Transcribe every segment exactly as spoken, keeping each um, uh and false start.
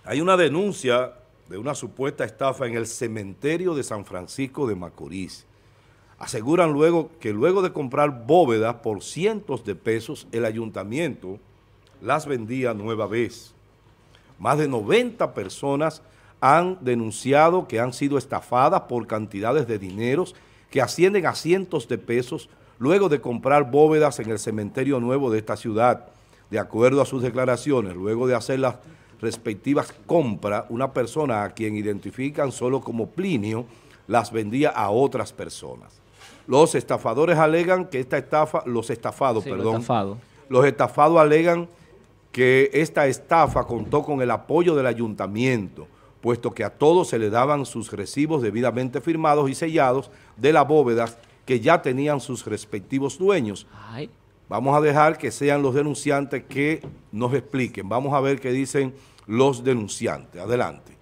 Hay una denuncia de una supuesta estafa en el cementerio de San Francisco de Macorís. Aseguran luego que luego de comprar bóvedas por cientos de pesos, el ayuntamiento las vendía nueva vez. Más de noventa personas han denunciado que han sido estafadas por cantidades de dineros que ascienden a cientos de pesos luego de comprar bóvedas en el cementerio nuevo de esta ciudad. De acuerdo a sus declaraciones, luego de hacer las respectivas compras, una persona a quien identifican solo como Plinio las vendía a otras personas. Los estafadores alegan que esta estafa, los estafados, sí, perdón, los estafados. los estafados alegan que esta estafa contó con el apoyo del ayuntamiento, puesto que a todos se le daban sus recibos debidamente firmados y sellados de las bóvedas que ya tenían sus respectivos dueños. Ay. Vamos a dejar que sean los denunciantes que nos expliquen. Vamos a ver qué dicen los denunciantes. Adelante.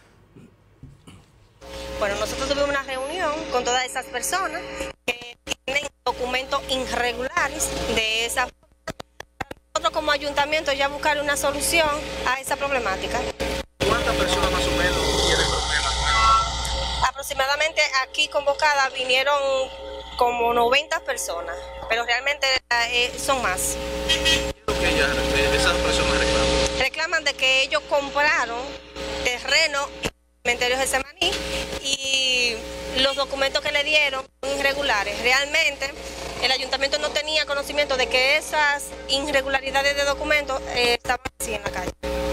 Bueno, nosotros tuvimos una reunión con todas esas personas que tienen documentos irregulares de esa forma. Nosotros como ayuntamiento ya buscar una solución a esa problemática. ¿Cuántas personas más o menos tienen problemas? Aproximadamente aquí convocadas vinieron como noventa personas, pero realmente eh, son más. ¿Qué es lo que ellas, esas personas reclaman? Reclaman de que ellos compraron terreno en el cementerio de Semaní y los documentos que le dieron son irregulares. Realmente el ayuntamiento no tenía conocimiento de que esas irregularidades de documentos eh, estaban así en la calle.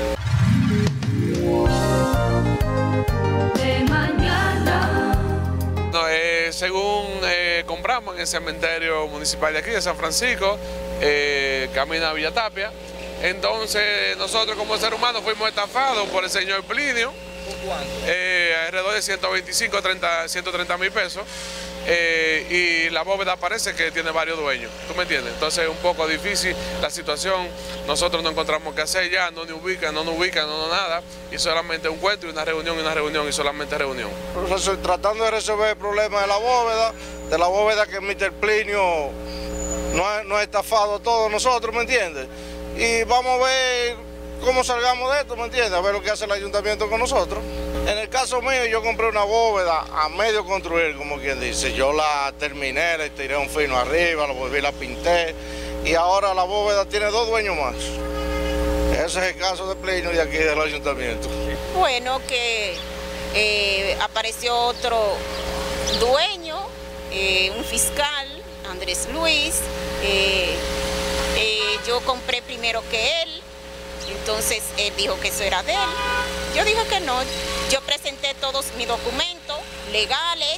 No, eh, según eh, compramos en el cementerio municipal de aquí, de San Francisco, eh, camino a Villa Tapia, entonces nosotros como seres humanos fuimos estafados por el señor Plinio, ¿Por cuánto? eh, alrededor de ciento veinticinco, ciento treinta mil pesos, eh, y la bóveda parece que tiene varios dueños, ¿tú me entiendes? Entonces es un poco difícil la situación, nosotros no encontramos qué hacer ya, no nos ubican, no nos ubican, no, no nada, y solamente un encuentro y una reunión y una reunión y solamente reunión. Profesor, tratando de resolver el problema de la bóveda, de la bóveda que míster Plinio no ha, no ha estafado a todos nosotros, ¿me entiendes? Y vamos a ver cómo salgamos de esto, ¿me entiendes? A ver lo que hace el ayuntamiento con nosotros. En el caso mío, yo compré una bóveda a medio construir, como quien dice. Yo la terminé, le tiré un fino arriba, la volví, la pinté, y ahora la bóveda tiene dos dueños más. Ese es el caso de Plinio de aquí del ayuntamiento. Bueno, que eh, apareció otro dueño, eh, un fiscal, Andrés Luis. Eh, eh, yo compré primero que él, entonces él dijo que eso era de él. Yo dije que no. Yo presenté todos mis documentos legales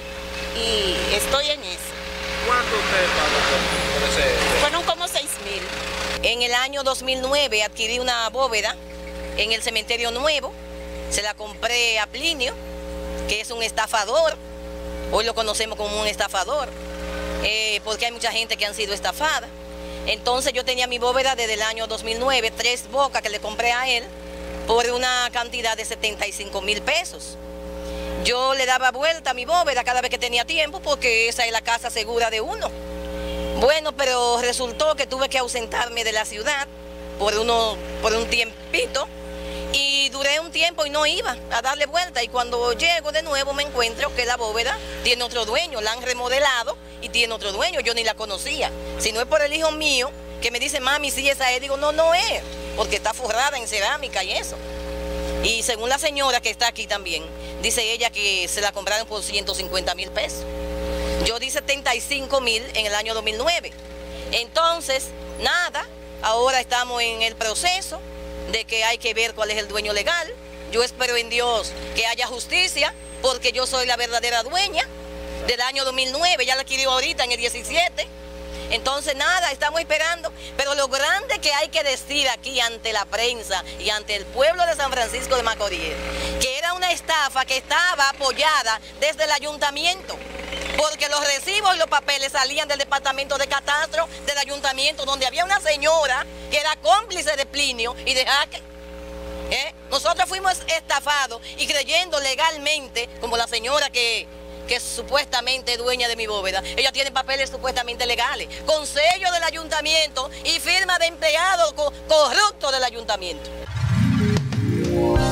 y estoy en eso. ¿Cuánto usted pagó por ese? Fueron como seis mil. En el año dos mil nueve adquirí una bóveda en el cementerio nuevo, se la compré a Plinio, que es un estafador, hoy lo conocemos como un estafador, eh, porque hay mucha gente que han sido estafada. Entonces yo tenía mi bóveda desde el año dos mil nueve, tres bocas que le compré a él, por una cantidad de setenta y cinco mil pesos. Yo le daba vuelta a mi bóveda cada vez que tenía tiempo porque esa es la casa segura de uno. Bueno, pero resultó que tuve que ausentarme de la ciudad por, uno, por un tiempito y duré un tiempo y no iba a darle vuelta, y cuando llego de nuevo me encuentro que la bóveda tiene otro dueño, la han remodelado y tiene otro dueño, yo ni la conocía. Si no es por el hijo mío que me dice, mami, sí, esa es, digo, no, no es, porque está forrada en cerámica y eso. Y según la señora que está aquí también, dice ella que se la compraron por ciento cincuenta mil pesos. Yo di setenta y cinco mil en el año dos mil nueve. Entonces, nada, ahora estamos en el proceso de que hay que ver cuál es el dueño legal. Yo espero en Dios que haya justicia, porque yo soy la verdadera dueña del año dos mil nueve, ya la adquirió ahorita en el diecisiete. Entonces nada, estamos esperando, pero lo grande que hay que decir aquí ante la prensa y ante el pueblo de San Francisco de Macorís, que era una estafa que estaba apoyada desde el ayuntamiento, porque los recibos y los papeles salían del departamento de catastro del ayuntamiento, donde había una señora que era cómplice de Plinio y de Jaque. ¿Eh? Nosotros fuimos estafados y creyendo legalmente, como la señora que... que es supuestamente dueña de mi bóveda, ella tiene papeles supuestamente legales, con sello del ayuntamiento y firma de empleado co corrupto del ayuntamiento.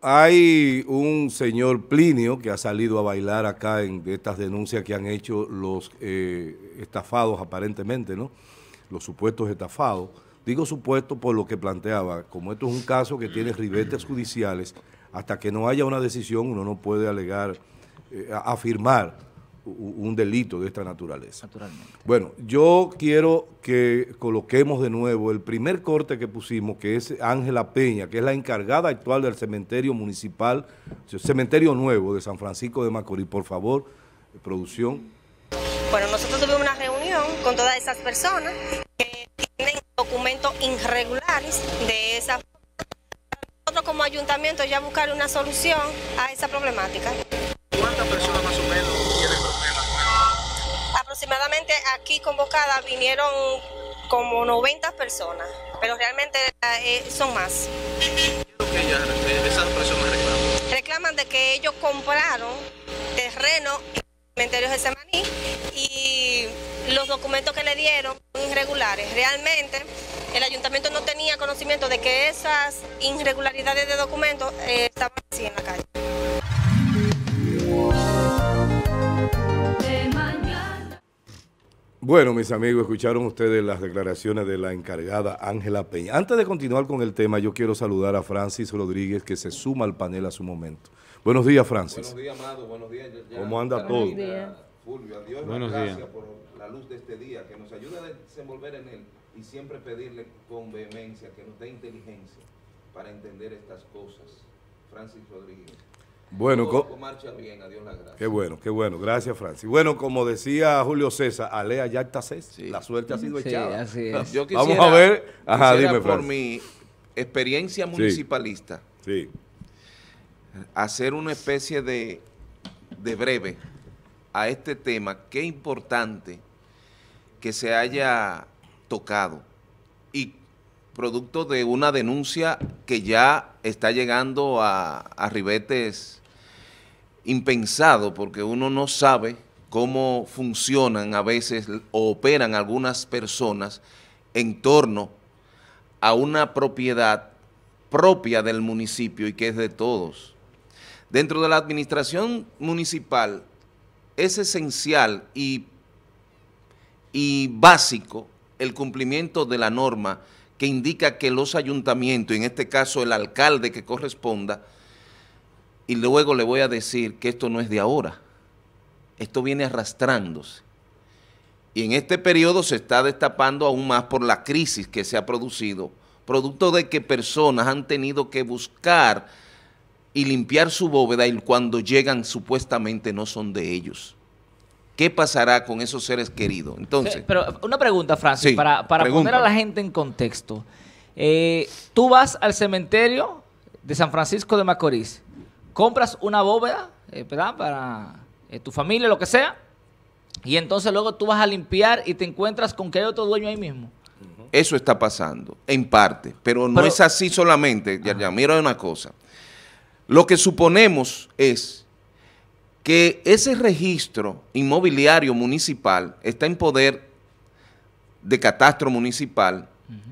hay un señor Plinio que ha salido a bailar acá en estas denuncias que han hecho los eh, estafados aparentemente, ¿no? Los supuestos estafados. Digo supuesto por lo que planteaba, como esto es un caso que tiene ribetes judiciales, hasta que no haya una decisión uno no puede alegar, eh, afirmar un delito de esta naturaleza. Naturalmente. Bueno, yo quiero que coloquemos de nuevo el primer corte que pusimos, que es Ángela Peña, que es la encargada actual del cementerio municipal, cementerio nuevo de San Francisco de Macorís. Por favor, producción. Bueno, nosotros tuvimos una reunión con todas esas personas que tienen documentos irregulares de esa forma. Nosotros como ayuntamiento ya buscar una solución a esa problemática. ¿Cuántas personas más o menos tienen problemas? Aproximadamente aquí convocadas vinieron como noventa personas, pero realmente eh, son más. ¿Qué es lo que ellas, esas personas reclaman? Reclaman de que ellos compraron terreno en el cementerio de Semaní y los documentos que le dieron son irregulares. Realmente el ayuntamiento no tenía conocimiento de que esas irregularidades de documentos eh, estaban así en la calle. Bueno, mis amigos, escucharon ustedes las declaraciones de la encargada Ángela Peña. Antes de continuar con el tema, yo quiero saludar a Francis Rodríguez, que se suma al panel a su momento. Buenos días, Francis. Buenos días, Amado. Buenos días. Ya, ¿Cómo anda todo? Buenos días. Fulvio, a Dios Buenos las gracias días. por la luz de este día, que nos ayude a desenvolver en él y siempre pedirle con vehemencia que nos dé inteligencia para entender estas cosas. Francis Rodríguez. Bueno, todo marcha bien, a Dios las gracias. Qué bueno, qué bueno. Gracias, Francis. Bueno, como decía Julio César, alea yacta ses, Sí. la suerte ha sido Sí, echada. así es. Yo quisiera, Vamos a ver. Ajá, quisiera dime, por Francis. mi experiencia municipalista, Sí. hacer una especie de, de breve a este tema. Qué importante que se haya tocado y producto de una denuncia que ya está llegando a, a ribetes impensados, porque uno no sabe cómo funcionan a veces o operan algunas personas en torno a una propiedad propia del municipio y que es de todos. Dentro de la administración municipal es esencial y, y básico el cumplimiento de la norma que indica que los ayuntamientos, en este caso el alcalde que corresponda, y luego le voy a decir que esto no es de ahora, esto viene arrastrándose. Y en este periodo se está destapando aún más por la crisis que se ha producido, producto de que personas han tenido que buscar y limpiar su bóveda y cuando llegan supuestamente no son de ellos. ¿Qué pasará con esos seres queridos? Entonces, Sí, pero una pregunta, Francis, Sí, para, para pregunta. poner a la gente en contexto. Eh, tú vas al cementerio de San Francisco de Macorís, compras una bóveda, eh, ¿verdad? Para eh, tu familia, lo que sea, y entonces luego tú vas a limpiar y te encuentras con que hay otro dueño ahí mismo. eso está pasando, en parte, pero no Pero- es así solamente. Ya, ya, mira una cosa. Lo que suponemos es que ese registro inmobiliario municipal está en poder de catastro municipal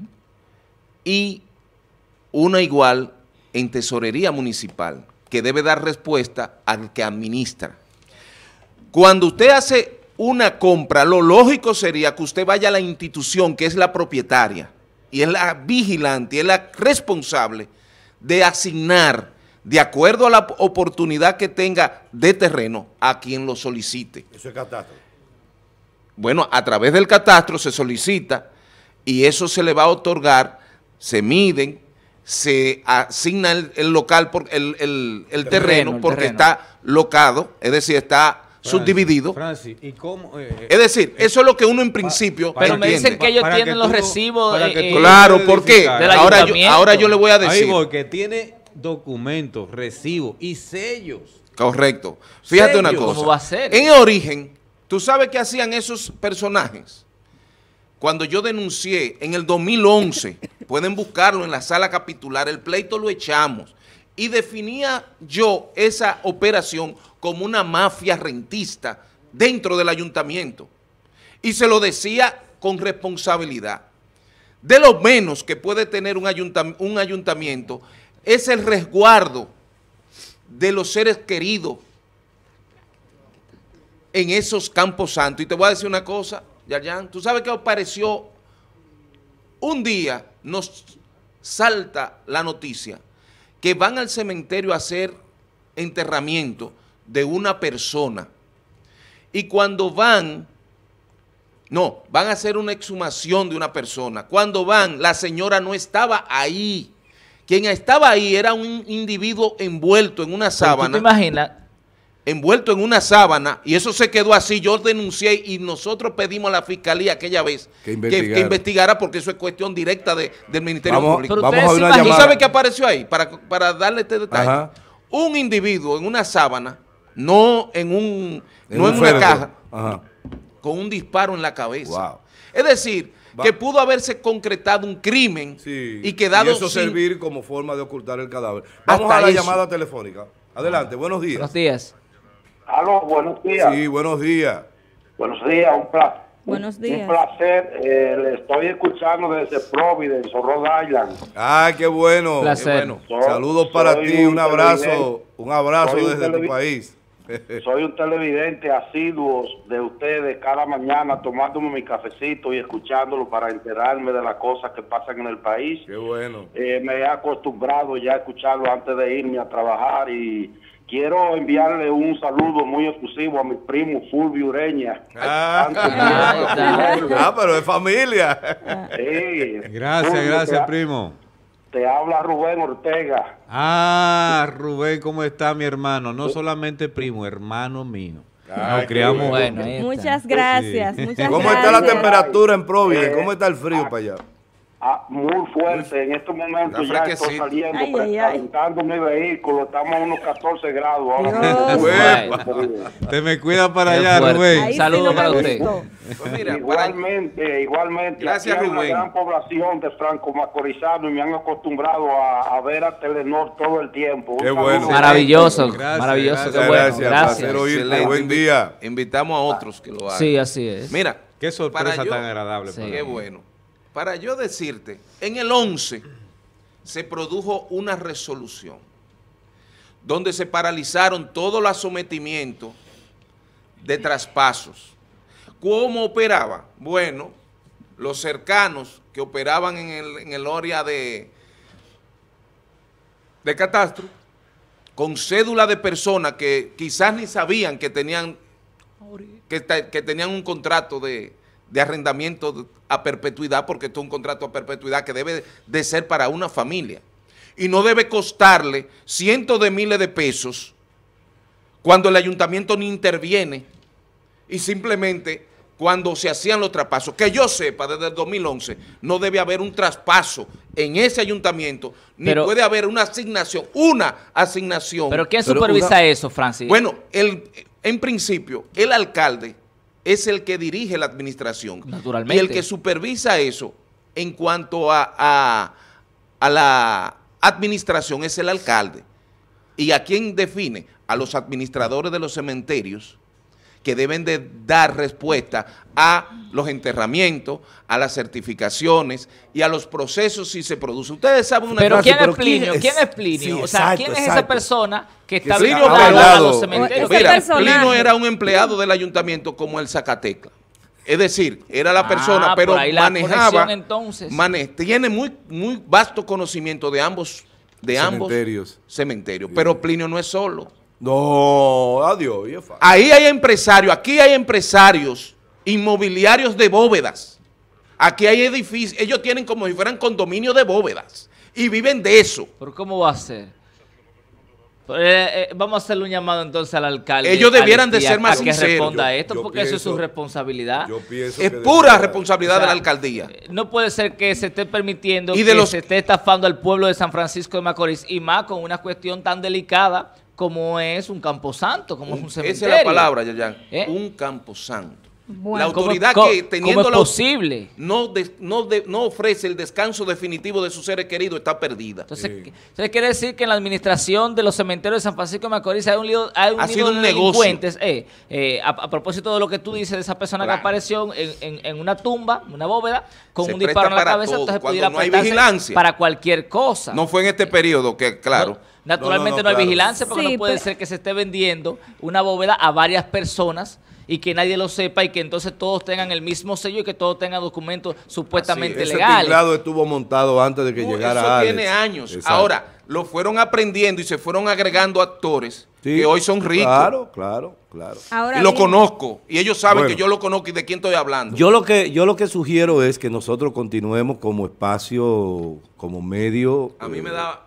y una igual en tesorería municipal, que debe dar respuesta al que administra. Cuando usted hace una compra, lo lógico sería que usted vaya a la institución que es la propietaria y es la vigilante, es la responsable de asignar, de acuerdo a la oportunidad que tenga de terreno, a quien lo solicite. Eso es catástrofe. Bueno, a través del catastro se solicita y eso se le va a otorgar, se miden, se asigna el, el local, por, el, el, el terreno, terreno, el porque terreno. está locado, es decir, está subdividido. Francis, ¿y cómo? eh, Es decir, eso es lo que uno en principio pa- Pero me entiende. dicen que ellos Para tienen que los tú- recibos. para eh, que tú- eh, Claro, ¿por qué? Del Ahora yo, ayuntamiento. ahora yo le voy a Ahí decir. voy, que tiene documentos, recibos y sellos. Correcto. Fíjate una Sellos. cosa. ¿Cómo va a ser? En origen, ¿tú sabes qué hacían esos personajes? Cuando yo denuncié en el dos mil once, pueden buscarlo en la sala capitular, el pleito lo echamos, y definía yo esa operación como una mafia rentista dentro del ayuntamiento. Y se lo decía con responsabilidad. De lo menos que puede tener un, ayuntam- un ayuntamiento es el resguardo de los seres queridos en esos campos santos. Y te voy a decir una cosa, Yayan, tú sabes que apareció un día, nos salta la noticia que van al cementerio a hacer enterramiento de una persona. Y cuando van, no, van a hacer una exhumación de una persona. Cuando van, la señora no estaba ahí. Quien estaba ahí era un individuo envuelto en una sábana. ¿Tú te imaginas? Envuelto en una sábana, y eso se quedó así. Yo denuncié y nosotros pedimos a la fiscalía aquella vez que investigara, que, que investigara porque eso es cuestión directa de, del Ministerio vamos, Público. Vamos a una ¿Tú llamada. sabes qué apareció ahí? Para, para darle este detalle. Ajá. Un individuo en una sábana, no en, un, en, no un en una caja, Ajá. con un disparo en la cabeza. Wow. Es decir, Va. que pudo haberse concretado un crimen sí. y quedado y eso sin... servir como forma de ocultar el cadáver. Vamos Hasta a la eso. llamada telefónica. Adelante, buenos días. Buenos días. Aló, buenos días. Sí, buenos días. Buenos días, un placer. Buenos días. Un placer. Eh, le estoy escuchando desde Providence, Rhode Island. Ah, qué bueno. Placer. Qué bueno. Soy, Saludos para ti, un, un abrazo, un abrazo soy desde un tu país. Soy un televidente asiduo de ustedes cada mañana tomándome mi cafecito y escuchándolo para enterarme de las cosas que pasan en el país. Qué bueno. Eh, me he acostumbrado ya a escucharlo antes de irme a trabajar y quiero enviarle un saludo muy exclusivo a mi primo Fulvio Ureña. Ah, ah pero es familia. Sí. Gracias, Fulvio, gracias, te primo. Te habla Rubén Ortega. Ah, Rubén, ¿cómo está mi hermano? No solamente primo, hermano mío. Ah, Nos criamos. Bueno, muchas gracias. Sí. Muchas ¿Cómo gracias. está la temperatura en Providence? ¿Cómo está el frío ah, para allá? Ah, muy fuerte. En estos momentos ya estoy saliendo, ay, ay, calentando ay. mi vehículo. Estamos a unos catorce grados. Ahora bueno. Te me cuida para allá, Rubén. Saludos para usted. Pues mira, igualmente, para... igualmente. Gracias, aquí hay Rubén. Una gran población de Franco Macorizano y me han acostumbrado a, a ver a Telenor todo el tiempo. Qué bueno. Maravilloso, gracias, maravilloso. Gracias, qué bueno. gracias. Gracias. gracias. Buen día. Invitamos a otros que lo hagan. Sí, así es. Mira, qué sorpresa yo, tan agradable. Sí, qué bueno. Para yo decirte, en el once se produjo una resolución donde se paralizaron todos los sometimientos de traspasos. ¿Cómo operaba? Bueno, los cercanos que operaban en el, en el área de, de catastro, con cédula de personas que quizás ni sabían que tenían, que, que tenían un contrato de, de arrendamiento a perpetuidad, porque esto es un contrato a perpetuidad que debe de ser para una familia y no debe costarle cientos de miles de pesos cuando el ayuntamiento ni interviene y simplemente cuando se hacían los traspasos. Que yo sepa, desde el dos mil once no debe haber un traspaso en ese ayuntamiento, ni pero, puede haber una asignación, una asignación. ¿Pero quién supervisa pero una, eso, Francis? Bueno, el, en principio, el alcalde es el que dirige la administración. Naturalmente. Y el que supervisa eso en cuanto a, a, a la administración es el alcalde. ¿Y a quién define? A los administradores de los cementerios, que deben de dar respuesta a los enterramientos, a las certificaciones y a los procesos si se produce. Ustedes saben una pero cosa. ¿quién Pero es Plinio? ¿Quién es Plinio? Sí, o sea, exacto, ¿quién es exacto. esa persona que está que vinculada a los cementerios? Mira, Plinio era un empleado del ayuntamiento como el Zacatecla. Es decir, era la persona, ah, pero la manejaba, entonces. Mane, tiene muy, muy vasto conocimiento de ambos, de cementerios. ambos cementerios. Pero Plinio no es solo. No, adiós. Ahí hay empresarios, aquí hay empresarios inmobiliarios de bóvedas. Aquí hay edificios, ellos tienen como si fueran condominios de bóvedas y viven de eso. ¿Pero cómo va a ser? Eh, eh, vamos a hacerle un llamado entonces al alcalde. Ellos debieran de ser más sinceros. Que responda a esto, yo, yo porque pienso, eso es su responsabilidad. Yo pienso es que pura debería, responsabilidad o sea, de la alcaldía. No puede ser que se esté permitiendo y de que los, se esté estafando al pueblo de San Francisco de Macorís, y más con una cuestión tan delicada como es un camposanto, como es un cementerio. Esa es la palabra, Yayan. ¿Eh? Un camposanto. Bueno, la autoridad ¿cómo- que cómo teniendo es la- posible? no, de- no, de- no ofrece el descanso definitivo de sus seres queridos está perdida. Entonces, entonces quiere decir que en la administración de los cementerios de San Francisco de Macorís hay un lío, hay un Ha nido sido de un negocio. delincuentes. Eh, eh, a, a propósito de lo que tú dices de esa persona Claro. que apareció en, en- en una tumba, una bóveda, con Se un presta disparo en la para cabeza, todo. entonces Cuando pudiera no hay prestarse vigilancia. para cualquier cosa. No fue en este periodo que, claro. Naturalmente no, No, no, no, hay claro. vigilancia porque Sí, no puede pero- ser que se esté vendiendo una bóveda a varias personas y que nadie lo sepa y que entonces todos tengan el mismo sello y que todos tengan documentos supuestamente Ese legales. tinglado estuvo montado antes de que No, llegara eso Alex. tiene años. Exacto. Ahora, lo fueron aprendiendo y se fueron agregando actores Sí, que hoy son ricos. Claro, claro, claro. Ahora y lo bien, conozco. Y ellos saben Bueno. que yo lo conozco y de quién estoy hablando. Yo lo que yo lo que sugiero es que nosotros continuemos como espacio, como medio, A mí me eh, da...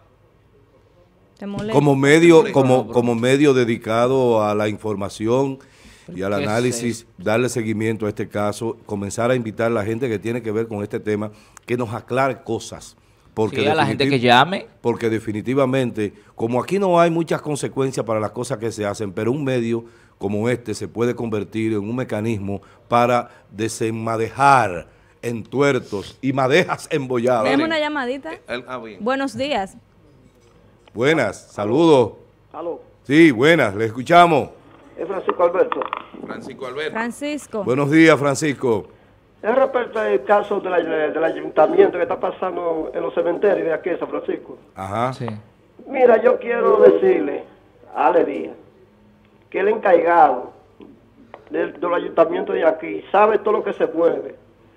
te molesta. como medio, molesta. como como medio dedicado a la información y al ¿Qué es análisis, darle seguimiento a este caso, comenzar a invitar a la gente que tiene que ver con este tema, que nos aclare cosas. Porque Sí, a la gente definitiv- que llame. Porque definitivamente, como aquí no hay muchas consecuencias para las cosas que se hacen, pero un medio como este se puede convertir en un mecanismo para desenmadejar entuertos y madejas embolladas. Tenemos una llamadita. El- ah, bien. Buenos días. Buenas, saludos. Aló, Sí, buenas, le escuchamos. es Francisco Alberto. Francisco Alberto. Francisco. Buenos días, Francisco. Es respecto al caso de la- del ayuntamiento que está pasando en los cementerios de aquí de San Francisco. Ajá. Sí. Mira, yo quiero decirle a Ale Díaz que el encargado del, del ayuntamiento de aquí sabe todo lo que se mueve.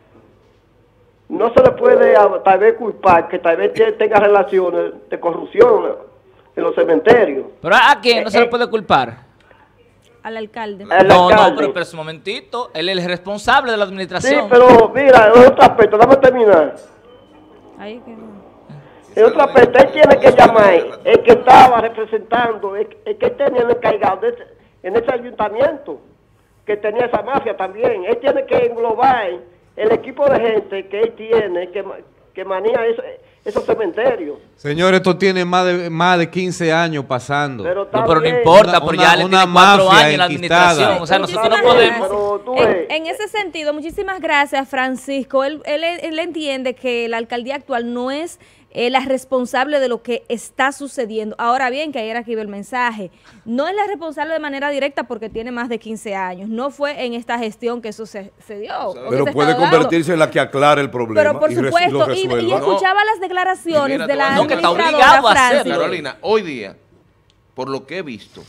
No se le puede a- tal vez culpar que tal vez te- tenga relaciones de corrupción en los cementerios. Pero ¿a quién no se Eh, le puede culpar? Al alcalde. El no, no, alcalde. pero, pero un momentito. Él es el responsable de la Sí, administración. pero mira, en otro aspecto, dame terminar. Ahí quedó. En otro aspecto, él tiene que llamar, el que estaba representando, el, el que tenía el encargado de ese- en ese ayuntamiento, que tenía esa mafia también. Él tiene que englobar el equipo de gente que él tiene, que, ma- que maneja eso- esos cementerios. Señor, esto tiene más de, más de quince años pasando. Pero, No, está pero no bien. importa, Una- pero una- ya le una tiene cuatro mafia años en la enquistada. administración. O sea, nosotros no Muchísimas podemos... gracias. Pero tú En, ves. en ese sentido, muchísimas gracias, Francisco. Él, él, él entiende que la alcaldía actual no es eh, la responsable de lo que está sucediendo. Ahora bien, que ayer aquí ve el mensaje, no es la responsable de manera directa porque tiene más de quince años. No fue en esta gestión que eso se, se dio. o que Pero se puede estaba dando. convertirse en la que aclara el problema. Pero por y res- supuesto, lo y, y resuelva. escuchaba las Y declaraciones mira, de te voy a la decir, No, que está administradora obligado a hacerlo. Francis. Carolina, hoy día, por lo que he visto,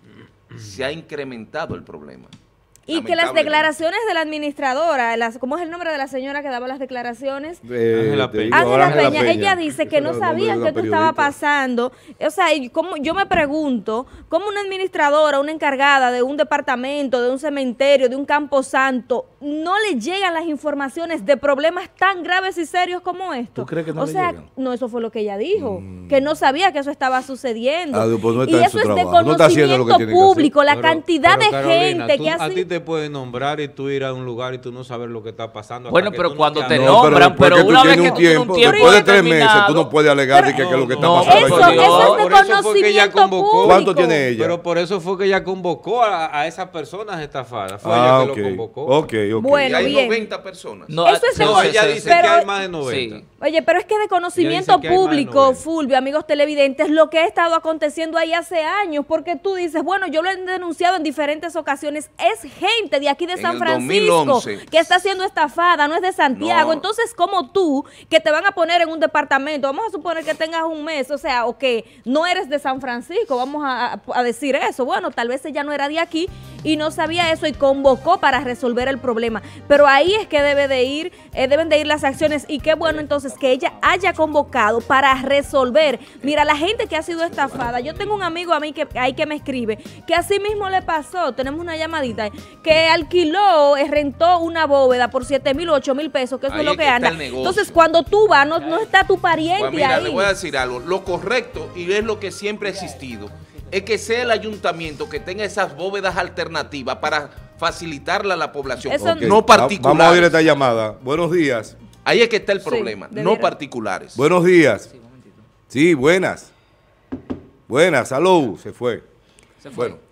se ha incrementado el problema. Y que las Lamentablemente. declaraciones de la administradora, las, ¿cómo es el nombre de la señora que daba las declaraciones? Eh, Ángela te Peña. digo, Ángela Ángela Peña, ella dice que Ese no era el nombre sabían de que una esto estaba periodista. pasando. O sea, y como, yo me pregunto, ¿cómo una administradora, una encargada de un departamento, de un cementerio, de un camposanto, no le llegan las informaciones de problemas tan graves y serios como esto? ¿Tú crees que no o le sea, llegan? no, eso fue lo que ella dijo, que no sabía que eso estaba sucediendo. Ah, pues no está y en eso su es de trabajo, no está haciendo lo que conocimiento tiene que hacer. público, la Pero- cantidad pero, de Carolina, gente tú- que a hace... ti te pueden nombrar y tú ir a un lugar y tú no sabes lo que está pasando. hasta Bueno, que pero tú no cuando te hagas- No, nombran, después pero que tú una vez tienes que un tú tienes un tiempo, tiempo después de tres meses, determinado- tú no puedes alegar de que, Pero- que es lo que está No, pasando. Eso, ahí. eso es de Por eso fue que ella conocimiento convocó. público. ¿Cuánto tiene ella? Pero por eso fue que ella convocó a, a esas personas estafadas. Fue Ah, ella ok, que lo convocó. ok, ok. Bueno, Y hay bien. noventa personas. No, Eso es de no, No, con- ella sí, dice sí, pero- que hay más de noventa. Sí. Oye, pero es que de conocimiento Ella dice que hay más de público, noventa. Fulvio, amigos televidentes, lo que ha estado aconteciendo ahí hace años, porque tú dices, bueno, yo lo he denunciado en diferentes ocasiones, es gente de aquí de En San el Francisco dos mil once. que está siendo estafada, no es de Santiago. No. Entonces, como tú, que te van a poner en un departamento, vamos a suponer que tengas un mes, o sea, o que no eres de San Francisco, vamos a, a decir eso. Bueno, tal vez ella no era de aquí y no sabía eso y convocó para resolver el problema. Pero ahí es que debe de ir, eh, deben de ir las acciones y qué bueno entonces que ella haya convocado para resolver. Mira, la gente que ha sido estafada, yo tengo un amigo a mí que ahí que me escribe, que así mismo le pasó, tenemos una llamadita, que alquiló, eh, rentó una bóveda por siete mil, ocho mil pesos, que eso Ahí es lo es que que está anda. el negocio. Entonces, cuando tú vas, no, no está tu pariente Pues mira, ahí. le voy a decir algo. Lo correcto, y es lo que siempre ha existido, es que sea el ayuntamiento que tenga esas bóvedas alternativas para facilitarla a la población, Eso- Ok, no va- particulares. Vamos a oír esta llamada. Buenos días. Ahí es que está el Sí, problema, debiera. no particulares. Buenos días. Sí, buenas. Buenas, salud. Se fue. Se fue. Bueno.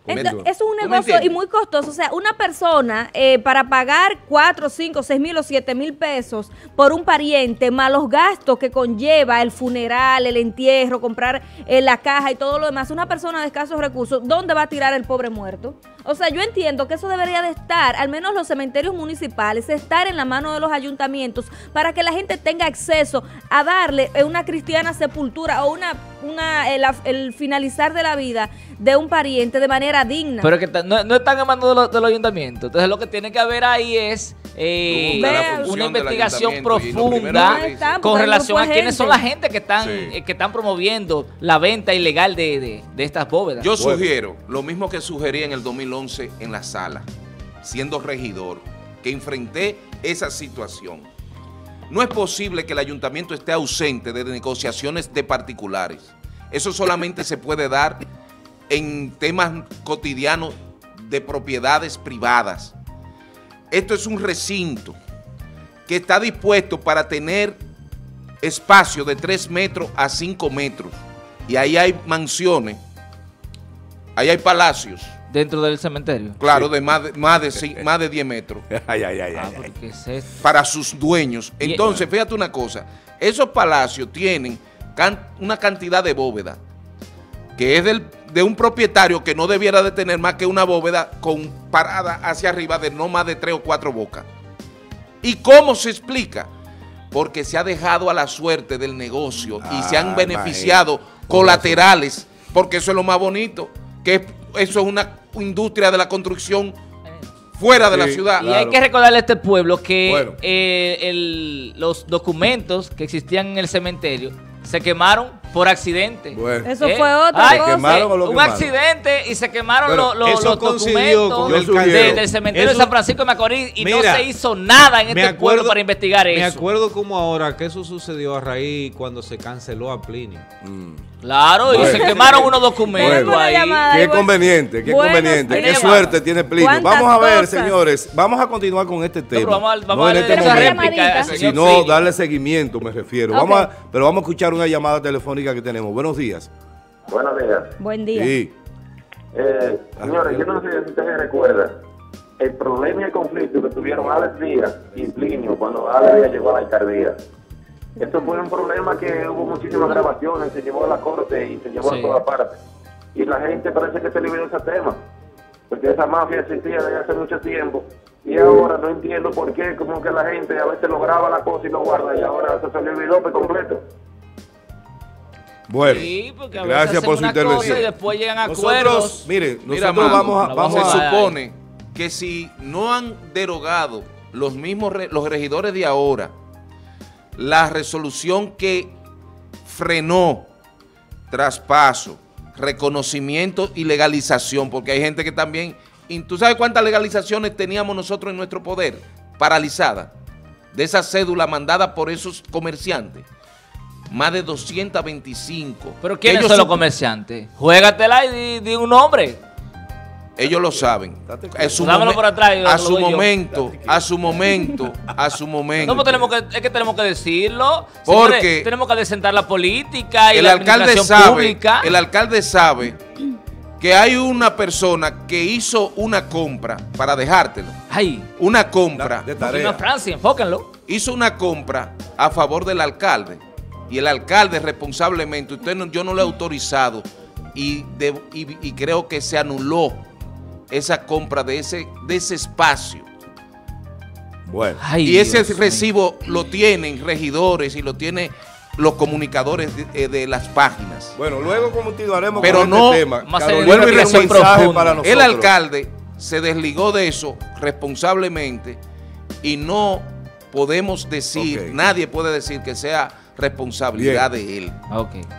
Entonces, eso es un negocio y muy costoso. O sea, una persona eh, para pagar cuatro, cinco, seis mil o siete mil pesos por un pariente, más los gastos que conlleva el funeral, el entierro, comprar eh, la caja y todo lo demás, una persona de escasos recursos, ¿dónde va a tirar el pobre muerto? O sea, yo entiendo que eso debería de estar, al menos los cementerios municipales, estar en la mano de los ayuntamientos para que la gente tenga acceso a darle una cristiana sepultura o una, una el, el finalizar de la vida de un pariente de manera digna. Pero que no, no están en manos de los, de los ayuntamientos. Entonces lo que tiene que haber ahí es eh, una investigación profunda no con relación a quiénes son la gente que están, sí. eh, que están promoviendo la venta ilegal de, de, de estas bóvedas. Yo sugiero lo mismo que sugerí en el dos mil once en la sala, siendo regidor, que enfrenté esa situación. No es posible que el ayuntamiento esté ausente de negociaciones de particulares. Eso solamente se puede dar en temas cotidianos de propiedades privadas. Esto es un recinto que está dispuesto para tener espacio de tres metros a cinco metros. Y ahí hay mansiones, ahí hay palacios. ¿Dentro del cementerio? Claro, sí. de, más de, más de más de diez metros. Ay, ay, ay, ah, ay, ¿qué es esto? Para sus dueños. Entonces, fíjate una cosa. Esos palacios tienen can, una cantidad de bóveda que es del, de un propietario que no debiera de tener más que una bóveda con parada hacia arriba de no más de tres o cuatro bocas. ¿Y cómo se explica? Porque se ha dejado a la suerte del negocio ah, y se han beneficiado imagínate. colaterales, porque eso es lo más bonito, que eso es una industria de la construcción fuera de sí, la ciudad. Y claro. hay que recordarle a este pueblo que bueno. eh, el, los documentos que existían en el cementerio se quemaron por accidente. Bueno. Eso ¿Eh? fue otra Ay, cosa. ¿Quemaron o lo un quemaron? accidente y se quemaron bueno, lo, lo, los documentos de, del cementerio eso, de San Francisco de Macorís y mira, no se hizo nada en este acuerdo, pueblo para investigar me eso. Me acuerdo como ahora que eso sucedió a raíz cuando se canceló a Plinio. Mm. Claro, bueno. y se quemaron unos documentos bueno, ahí. Llamada, qué conveniente, qué bueno, conveniente, qué suerte tiene Plinio. Vamos a ver, cosas? señores, vamos a continuar con este tema. No, vamos a, vamos no en este momento, sino darle seguimiento, me refiero. Okay. Vamos a, pero vamos a escuchar una llamada telefónica que tenemos. Buenos días. Buenos días. Buen día. Sí. Eh, señores, yo no sé si ustedes recuerdan el problema y el conflicto que tuvieron Alex Díaz y Plinio cuando Alex Díaz llegó a la alcaldía. Esto fue un problema que hubo muchísimas grabaciones, se llevó a la corte y se llevó sí. a todas partes. Y la gente parece que se olvidó ese tema, porque esa mafia existía desde hace mucho tiempo. Y ahora no entiendo por qué, como que la gente a veces lo graba la cosa y lo guarda, y ahora se se le olvidó por completo. Bueno, sí, gracias por su intervención. Y después llegan a nosotros, acuerdos. Miren, nosotros Mira, mano, vamos a... Vamos se a, supone que si no han derogado los mismos re, los regidores de ahora la resolución que frenó traspaso, reconocimiento y legalización, porque hay gente que también... ¿Tú sabes cuántas legalizaciones teníamos nosotros en nuestro poder? Paralizadas. De esa cédula mandada por esos comerciantes. Más de doscientos veinticinco. ¿Pero quiénes son los comerciantes? Juégatela y di, di un nombre. Ellos lo saben. A su, momen por atrás, a su momento, a su momento, a su momento. No, pues tenemos que, es que tenemos que decirlo. Porque Señores, tenemos que desentar la política y el la alcalde administración sabe, pública. El alcalde sabe que hay una persona que hizo una compra, para dejártelo. Ay. Una compra. De tarea. Francia, enfóquenlo. Hizo una compra a favor del alcalde. Y el alcalde responsablemente, usted no, yo no le he autorizado y, de, y, y creo que se anuló esa compra de ese, de ese espacio. Bueno. Ay, y ese Dios recibo mío. Lo tienen regidores y lo tienen los comunicadores de, de las páginas. Bueno, luego continuaremos Pero con no, este tema. Vuelvo y un mensaje para nosotros. El alcalde se desligó de eso responsablemente y no podemos decir, okay. nadie puede decir que sea responsabilidad Bien. de él. Okay.